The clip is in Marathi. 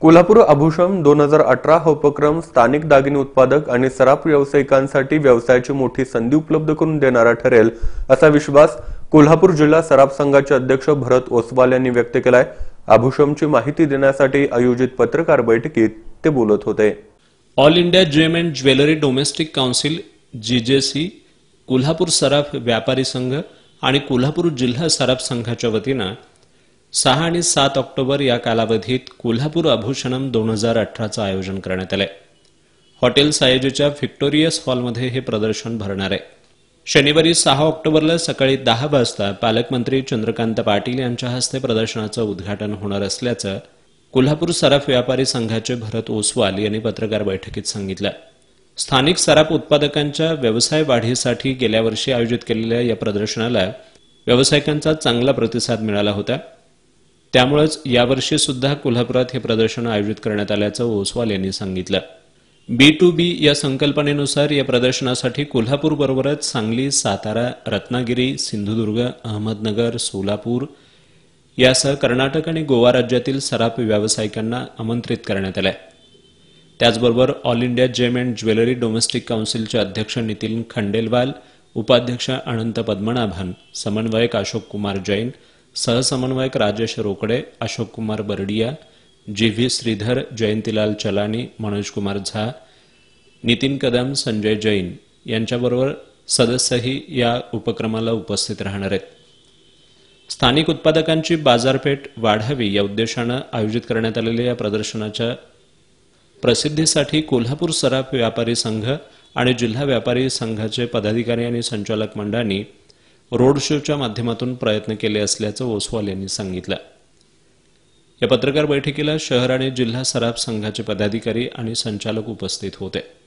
कोल्हापूर आभूषण 2018 हा उपक्रम स्थानिक दागिने उत्पादक आणि सराफ व्यावसायिकांसाठी व्यवसायाची मोठी संधी उपलब्ध करून देणारा ठरेल असा विश्वास कोल्हापूर जिल्हा सराफ संघाचे अध्यक्ष भरत ओसवाल यांनी व्यक्त केलाय। आभूषणची माहिती देण्यासाठी आयोजित पत्रकार बैठकीत ते बोलत होते। All India gem and jewellery domestic council GJC, Kolhapur सराफ व्यापारी संघ आणि कोल्हापूर जिल्हा सराफ संघाच्या वतीनं 6 आणि 7 ऑक्टोबर या कालावधीत कोल्हापूर आभूषणम 2018चं आयोजन करण्यात आलंय। हॉटेल सायजीच्या व्हिक्टोरियस हॉलमध्ये हे प्रदर्शन भरणार आहे। शनिवारी 6 ऑक्टोबरला सकाळी 10 वाजता पालकमंत्री चंद्रकांत पाटील यांच्या हस्ते प्रदर्शनाचं उद्घाटन होणार असल्याचं कोल्हापूर सराफ व्यापारी संघाचे भरत ओसवाल यांनी पत्रकार बैठकीत सांगितलं। स्थानिक सराफ उत्पादकांच्या व्यवसाय वाढीसाठी गेल्या वर्षी आयोजित केलेल्या या प्रदर्शनाला व्यावसायिकांचा चांगला प्रतिसाद मिळाला होता। त्यामुळेच यावर्षी सुद्धा कोल्हापुरात हे प्रदर्शन आयोजित करण्यात आल्याचं ओसवाल यांनी सांगितलं। B2B या संकल्पनेनुसार या प्रदर्शनासाठी कोल्हापूर बरोबरच सांगली, सातारा, रत्नागिरी, सिंधुदुर्ग, अहमदनगर, सोलापूर यासह कर्नाटक आणि गोवा राज्यातील सराफ व्यावसायिकांना आमंत्रित करण्यात आलंय। त्याचबरोबर all India gem and jewellery domestic काउन्सिलचे अध्यक्ष नितीन खंडेलवाल, उपाध्यक्ष अनंत पद्मनाभन, समन्वयक अशोक कुमार जैन, सहसमन्वयक राजेश रोकडे, अशोक कुमार बरडिया, GV श्रीधर, जयंतीलाल चलानी, मनोज कुमार झा, नितीन कदम, संजय जैन यांच्याबरोबर सदस्यही या उपक्रमाला उपस्थित राहणार आहेत। स्थानिक उत्पादकांची बाजारपेठ वाढावी या उद्देशानं आयोजित करण्यात आलेल्या या प्रदर्शनाच्या प्रसिद्धीसाठी कोल्हापूर सराफ व्यापारी संघ आणि जिल्हा व्यापारी संघाचे पदाधिकारी आणि संचालक मंडळांनी रोड शोच्या माध्यमातून प्रयत्न केले असल्याचं ओसवाल यांनी सांगितलं। या पत्रकार बैठकीला शहर आणि जिल्हा सराफ संघाचे पदाधिकारी आणि संचालक उपस्थित होते।